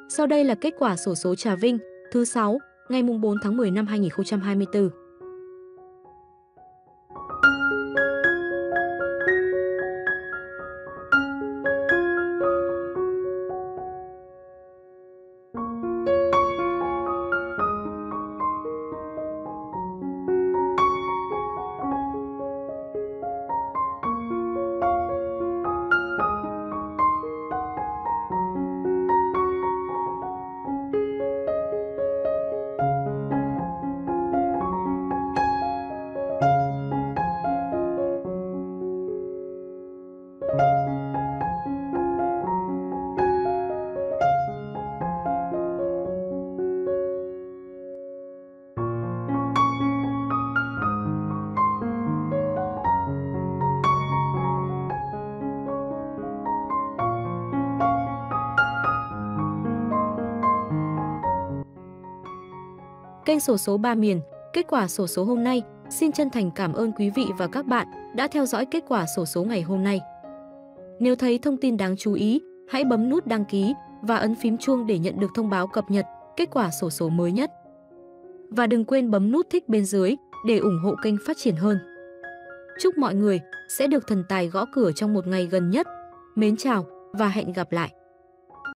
Sau đây là kết quả xổ số Trà Vinh thứ 6, ngày 4 tháng 10 năm 2024. Kênh xổ số Ba Miền, kết quả xổ số hôm nay. Xin chân thành cảm ơn quý vị và các bạn đã theo dõi kết quả xổ số ngày hôm nay. Nếu thấy thông tin đáng chú ý, hãy bấm nút đăng ký và ấn phím chuông để nhận được thông báo cập nhật kết quả xổ số mới nhất. Và đừng quên bấm nút thích bên dưới để ủng hộ kênh phát triển hơn. Chúc mọi người sẽ được thần tài gõ cửa trong một ngày gần nhất. Mến chào và hẹn gặp lại!